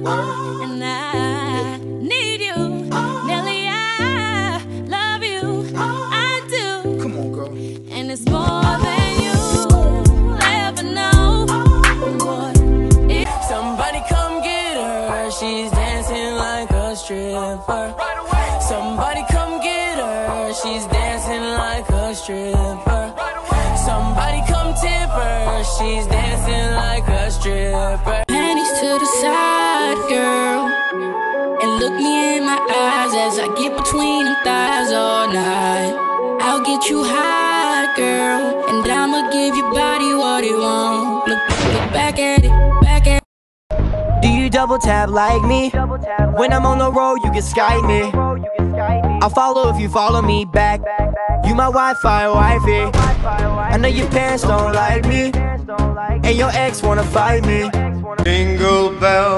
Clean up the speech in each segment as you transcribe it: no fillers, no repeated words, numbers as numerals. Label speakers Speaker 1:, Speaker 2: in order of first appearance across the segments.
Speaker 1: and I need you. Nelly, I love you. I do.
Speaker 2: Come on, girl.
Speaker 1: And it's more than you ever know. Boy,
Speaker 3: somebody come get her. She's dancing like a stripper. Somebody come get her. She's dancing like a stripper. Somebody come tip her. She's dancing like a stripper.
Speaker 1: panties to the side, girl, and look me in my eyes as I get between them thighs all night. I'll get you high, girl, and I'ma give your body what it wants. Look back at it, back at it.
Speaker 4: Do you double tap like me? When I'm on the road, you can Skype me. I'll follow if you follow me back. You my Wi-Fi wifey. I know your parents don't like me, and your ex wanna fight me.
Speaker 5: Jingle bell.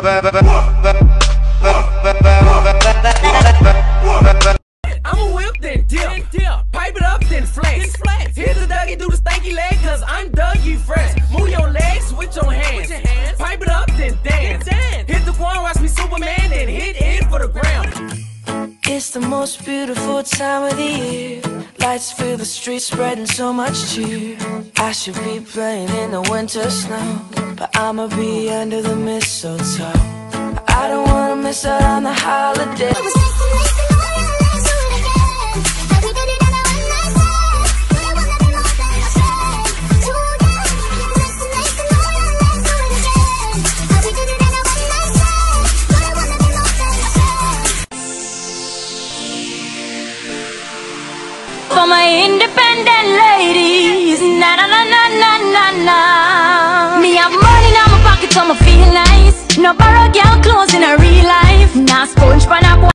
Speaker 3: I'ma whip then dip, pipe it up then flex. Hit the Dougie, do the stanky leg, cause I'm Dougie fresh. Move your legs, switch your hands. Pipe it up then dance. Hit the ground, watch me Superman, then hit it for the ground.
Speaker 6: It's the most beautiful time of the year. Lights fill the streets, spreading so much cheer. I should be playing in the winter snow, but I'ma be under the mistletoe. I don't wanna miss out on the holiday.
Speaker 1: For my independent ladies, na na na na na na na. Me have money in my pocket, so I'ma feel nice. No borrow girl clothes in a real life. Nah, sponge pan up.